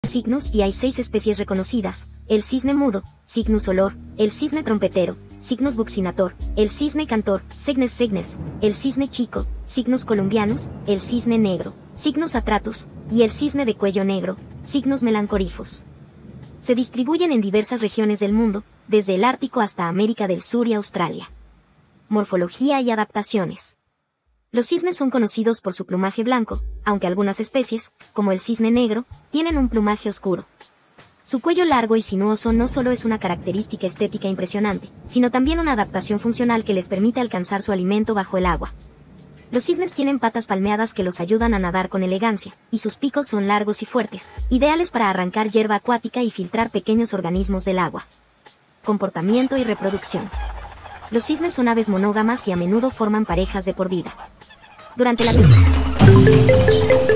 Cygnus y hay 6 especies reconocidas: el cisne mudo, Cygnus olor, el cisne trompetero, Cygnus buccinator, el cisne cantor, Cygnus cygnus, el cisne chico, Cygnus columbianus, el cisne negro, Cygnus atratus, y el cisne de cuello negro, Cygnus melancoryphus. Se distribuyen en diversas regiones del mundo, desde el Ártico hasta América del Sur y Australia. Morfología y adaptaciones. Los cisnes son conocidos por su plumaje blanco, aunque algunas especies, como el cisne negro, tienen un plumaje oscuro. Su cuello largo y sinuoso no solo es una característica estética impresionante, sino también una adaptación funcional que les permite alcanzar su alimento bajo el agua. Los cisnes tienen patas palmeadas que los ayudan a nadar con elegancia, y sus picos son largos y fuertes, ideales para arrancar hierba acuática y filtrar pequeños organismos del agua. Comportamiento y reproducción. Los cisnes son aves monógamas y a menudo forman parejas de por vida. Durante la